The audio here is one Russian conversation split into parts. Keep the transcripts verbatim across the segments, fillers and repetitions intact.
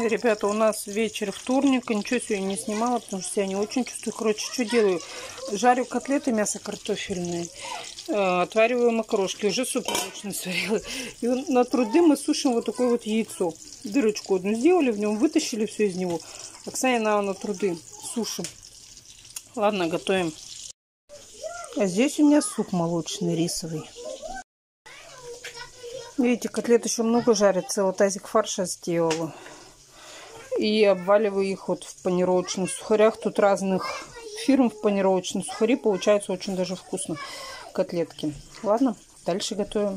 ребята, у нас вечер вторник. Ничего сегодня не снимала, потому что я не очень чувствую. Короче, что делаю? Жарю котлеты мясо картофельные. Э, отвариваю макарошки. Уже суп молочный сварила. И на труды мы сушим вот такое вот яйцо. Дырочку одну сделали, в нем вытащили все из него. Оксана на труды сушим. Ладно, готовим. А здесь у меня суп молочный, рисовый. Видите, котлет еще много жарится. Вот тазик фарша сделала. И обваливаю их вот в панировочных сухарях. Тут разных фирм в панировочные сухари. Получается очень даже вкусно. Котлетки. Ладно, дальше готовим.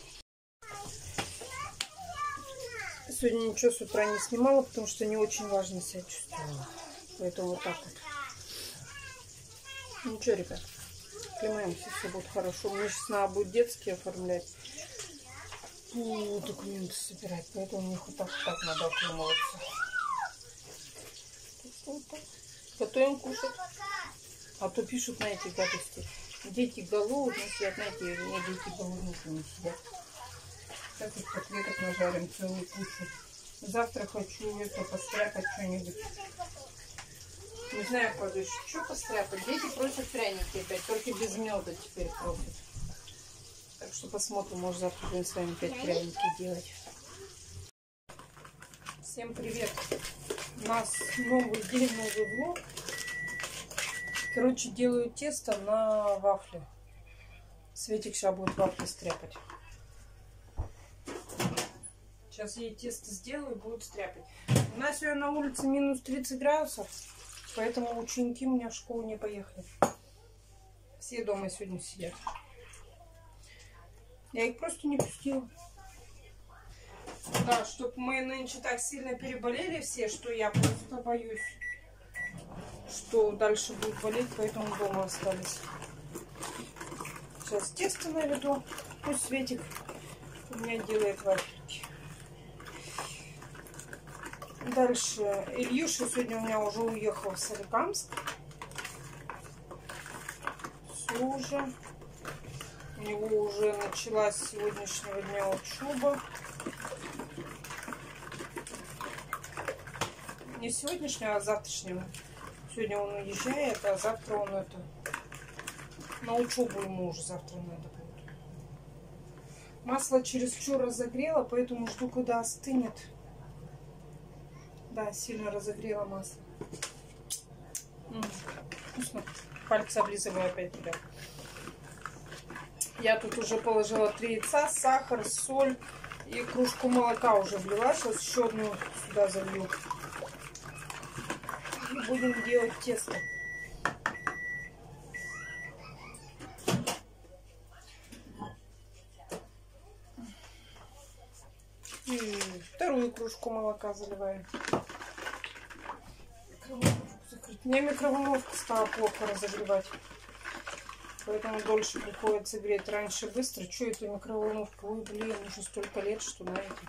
Сегодня ничего с утра не снимала, потому что не очень важно себя чувствовала. Поэтому вот так вот. Ничего, ребят. Понимаемся, все будет хорошо. Мне сейчас надо будет детские оформлять. Фу, документы собирать, поэтому мне хоть так, так надо оклемываться. Готовим кушать. А то пишут на эти гадости. Дети голодные сидят, знаете, у меня дети голодные не сидят. Сейчас вот котлеток нажарим целую кучу. Завтра хочу это постряпать что-нибудь. Не знаю, кладу, что постряпать. Дети просят пряники опять, только без меда теперь просят. Так что посмотрим, может завтра будем с вами опять пряники делать. Всем привет! У нас новый день, новый влог. Короче, делаю тесто на вафли. Светик сейчас будет вафли стряпать. Сейчас ей тесто сделаю и будет стряпать. У нас сегодня на улице минус тридцать градусов, поэтому ученики у меня в школу не поехали. Все дома сегодня сидят. Я их просто не пустила. Да, чтобы мы нынче так сильно переболели все, что я просто боюсь, что дальше будет болеть, поэтому дома остались. Сейчас тесто наведу. Пусть Светик у меня делает вафельки. Дальше Ильюша сегодня у меня уже уехал в Соликамск. Все уже. У него уже началась с сегодняшнего дня учеба. Не сегодняшнего, а завтрашнего. Сегодня он уезжает, а завтра он это... На учебу ему уже завтра надо будет. Масло чересчур разогрело, поэтому жду, когда остынет. Да, сильно разогрело масло. М-м, вкусно. Пальцы облизываю опять туда. Я тут уже положила три яйца, сахар, соль и кружку молока уже влила. Сейчас еще одну сюда залью. И будем делать тесто. И вторую кружку молока заливаю. У меня микроволновка стала плохо разогревать. Поэтому дольше приходится греть. Раньше быстро. Что это микроволновка? Ой, блин, уже столько лет, что на это.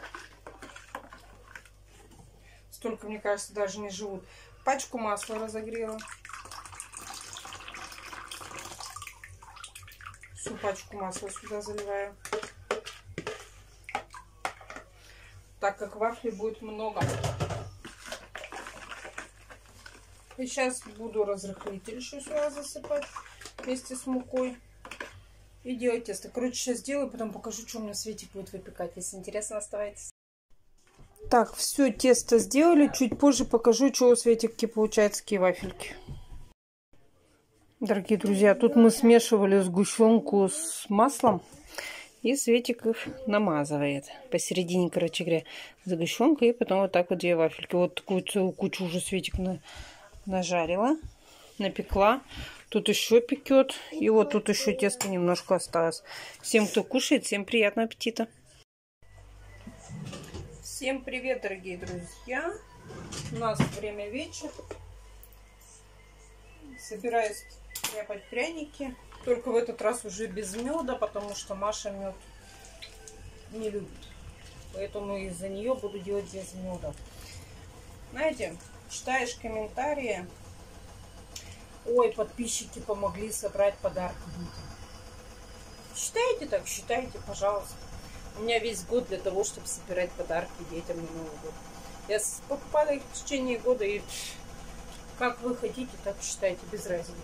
Столько, мне кажется, даже не живут. Пачку масла разогрела. Всю пачку масла сюда заливаю. Так как вафли будет много. И сейчас буду разрыхлитель еще сюда засыпать вместе с мукой. И делать тесто. Короче, сейчас сделаю, потом покажу, что у меня Светик будет выпекать. Если интересно, оставайтесь. Так, все тесто сделали. Чуть позже покажу, что у Светики получается, какие вафельки. Дорогие друзья, тут мы смешивали сгущенку с маслом. И Светик их намазывает. Посередине, короче говоря, сгущенка. И потом вот так вот две вафельки. Вот такую целую кучу уже Светик на... нажарила, напекла. Тут еще пекет. И вот тут еще тесто немножко осталось. Всем, кто кушает, всем приятного аппетита. Всем привет, дорогие друзья. У нас время вечер. Собираюсь стряпать пряники. Только в этот раз уже без меда, потому что Маша мед не любит. Поэтому из-за нее буду делать без меда. Знаете, читаешь комментарии. Ой, подписчики помогли собрать подарки детям. Считаете так? Считайте, пожалуйста. У меня весь год для того, чтобы собирать подарки детям на Новый год. Я покупала их в течение года, и как вы хотите, так считайте, без разницы.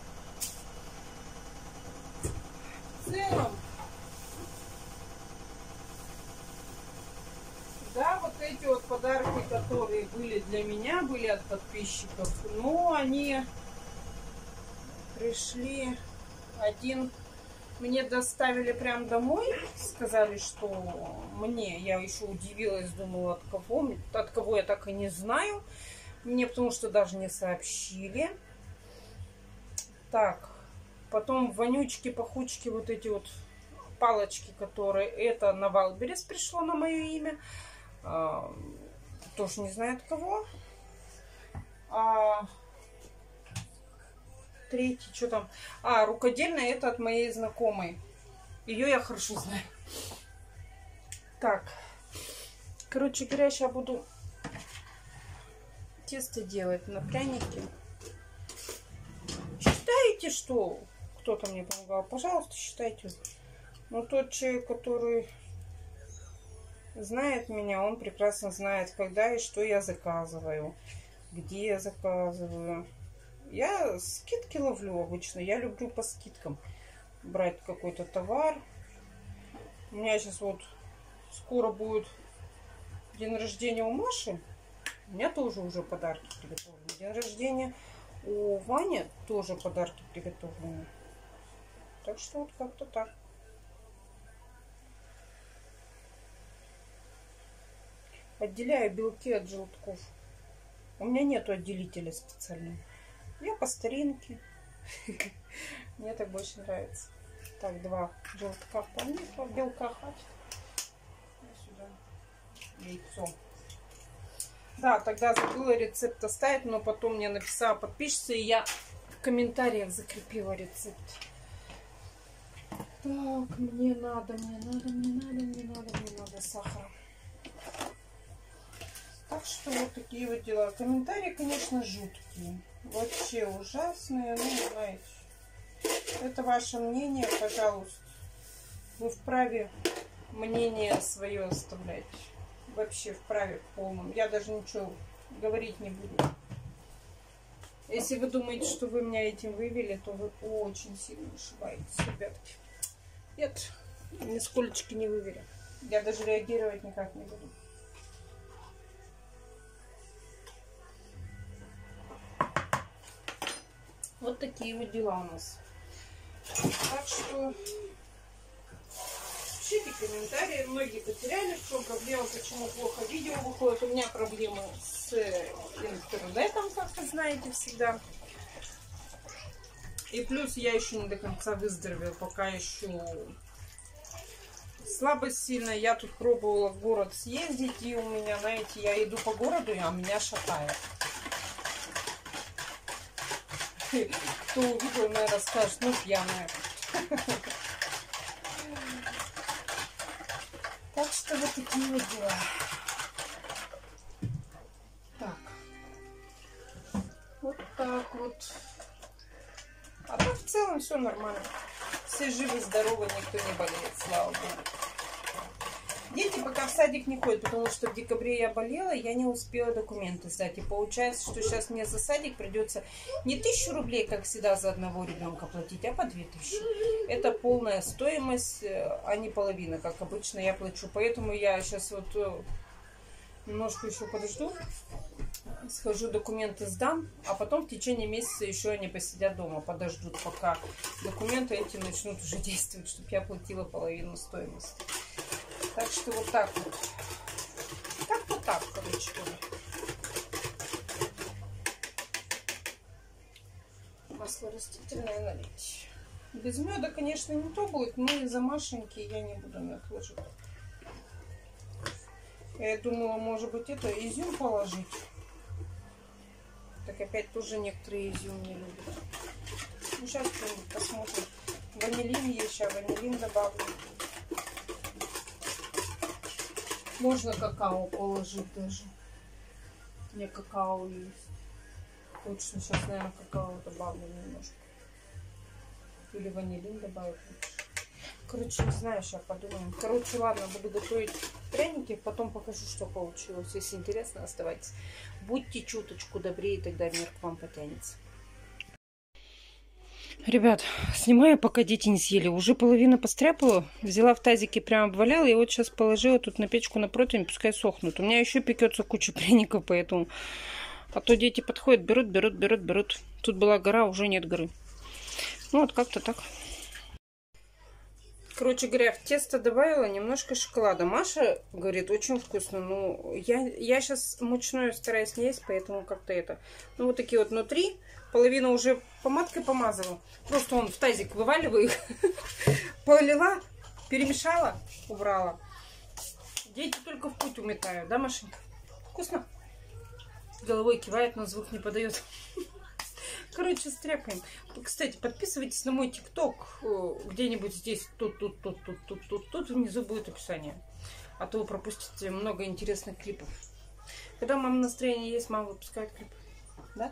В целом, да, вот эти вот подарки, которые были для меня, были от подписчиков, но они пришли, один мне доставили прям домой, сказали, что мне, я еще удивилась, думала, от кого, от кого я так и не знаю, мне потому что даже не сообщили. Так, потом вонючки, пахучки, вот эти вот палочки, которые, это на Вайлдберрис пришло на мое имя, а, тоже не знаю от кого. А третий, что там? А, рукодельная, это от моей знакомой. Ее я хорошо знаю. Так. Короче говоря, сейчас буду тесто делать на пряники. Считаете, что кто-то мне помогал? Пожалуйста, считайте. Но тот человек, который знает меня, он прекрасно знает, когда и что я заказываю. Где я заказываю. Я скидки ловлю обычно. Я люблю по скидкам брать какой-то товар. У меня сейчас вот скоро будет день рождения у Маши. У меня тоже уже подарки приготовлены. День рождения у Вани тоже подарки приготовлены. Так что вот как-то так. Отделяю белки от желтков. У меня нету отделителя специального. Я по старинке. Мне так больше нравится. Так, два желтка вполне, белка хватит. И сюда яйцо. Да, тогда забыла рецепт оставить, но потом мне написала подписчица, и я в комментариях закрепила рецепт. Так, мне надо, мне надо, мне надо, мне надо, мне надо сахара. Так что вот такие вот дела. Комментарии, конечно, жуткие. Вообще ужасные, ну, знаете. Это ваше мнение, пожалуйста. Вы вправе мнение свое оставлять. Вообще вправе в полном. Я даже ничего говорить не буду. Если вы думаете, что вы меня этим вывели, то вы очень сильно ошибаетесь, ребятки. Нет, нисколечки не вывели. Я даже реагировать никак не буду. Вот такие вот дела у нас. Так что пишите комментарии. Многие потеряли, в чем проблема, почему плохо видео выходит. У меня проблемы с интернетом, как вы знаете, всегда. И плюс я еще не до конца выздоровела, пока еще слабость сильная. Я тут пробовала в город съездить, и у меня, знаете, я иду по городу, а меня шатает. Кто увидел, наверное, скажет, ну, пьяная. Так что вот такие вот дела. Так. Вот так вот. А так в целом все нормально. Все живы, здоровы, никто не болеет, слава богу. Дети пока в садик не ходят, потому что в декабре я болела, я не успела документы сдать. И получается, что сейчас мне за садик придется не тысячу рублей, как всегда, за одного ребенка платить, а по две тысячи. Это полная стоимость, а не половина, как обычно я плачу. Поэтому я сейчас вот немножко еще подожду, схожу, документы сдам, а потом в течение месяца еще они посидят дома, подождут, пока документы эти начнут уже действовать, чтобы я платила половину стоимости. Так что вот так вот. Как-то так, короче говоря. Масло растительное налить. Без меда, конечно, не то будет, но из-за Машеньки я не буду мед ложить. Я думала, может быть, это изюм положить. Так опять тоже некоторые изюм не любят. Ну, сейчас что-нибудь посмотрим. Ванилин есть, сейчас ванилин добавлю. Можно какао положить даже. У меня какао есть. Точно сейчас, наверное, какао добавлю немножко. Или ванилин добавить лучше. Короче, не знаю, сейчас подумаем. Короче, ладно, буду готовить пряники, потом покажу, что получилось. Если интересно, оставайтесь. Будьте чуточку добрее, тогда мир к вам потянется. Ребят, снимаю, пока дети не съели. Уже половину постряпала. Взяла в тазике, прям обваляла. И вот сейчас положила тут на печку на противень, пускай сохнут. У меня еще пекется куча пряников, поэтому... А то дети подходят, берут, берут, берут, берут. Тут была гора, уже нет горы. Ну вот как-то так. Короче говоря, в тесто добавила немножко шоколада. Маша говорит, очень вкусно. Ну, я, я сейчас мучное стараюсь не есть, поэтому как-то это... Ну, вот такие вот внутри. Половину уже помадкой помазала. Просто он в тазик вываливаю их. Полила, перемешала, убрала. Дети только в путь уметают, да, Машенька? Вкусно? Головой кивает, но звук не подает. Короче, стряпаем. Кстати, подписывайтесь на мой ТикТок. Где-нибудь здесь, тут, тут, тут, тут, тут, тут, тут. Внизу будет описание. А то вы пропустите много интересных клипов. Когда мама настроение есть, мама выпускает клипы. Да?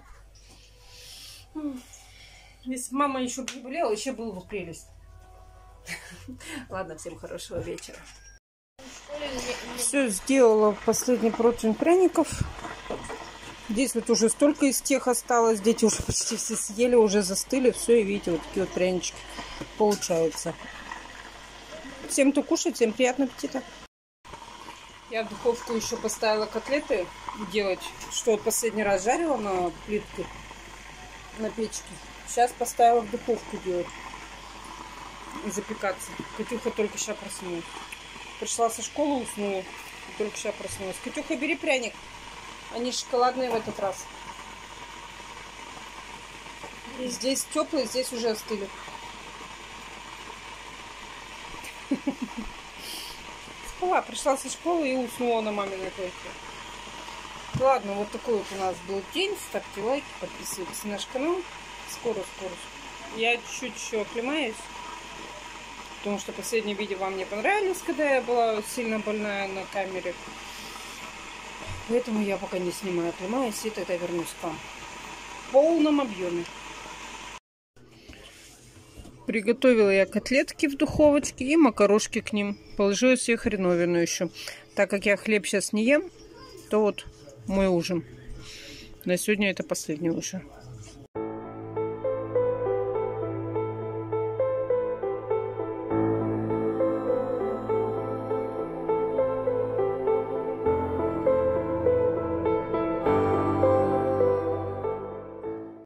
Если мама еще бы не болела, еще было бы прелесть. Ладно, всем хорошего вечера. Все, сделала последний противень пряников. Здесь вот уже столько из тех осталось. Дети уже почти все съели, уже застыли. Все, и видите, вот такие вот прянички получаются. Всем, кто кушает, всем приятного аппетита. Я в духовку еще поставила котлеты делать. Что вот последний раз жарила на плитке, на печке. Сейчас поставила в духовку делать. Запекаться. Катюха только сейчас проснулась. Пришла со школы, уснула. Только сейчас проснулась. Катюха, бери пряник. Они шоколадные в этот раз. Здесь теплые, здесь уже остыли. Спала, пришла со школы и уснула на маминой койке. Ладно, вот такой вот у нас был день. Ставьте лайки, подписывайтесь на наш канал. Скоро-скоро. Я чуть-чуть еще оклемаюсь. Потому что последнее видео вам не понравилось, когда я была сильно больная на камере. Поэтому я пока не снимаю, оклемаюсь и тогда вернусь к вам в полном объеме. Приготовила я котлетки в духовочке и макарошки к ним. Положила себе хреновину еще. Так как я хлеб сейчас не ем, то вот мой ужин. На сегодня это последний ужин.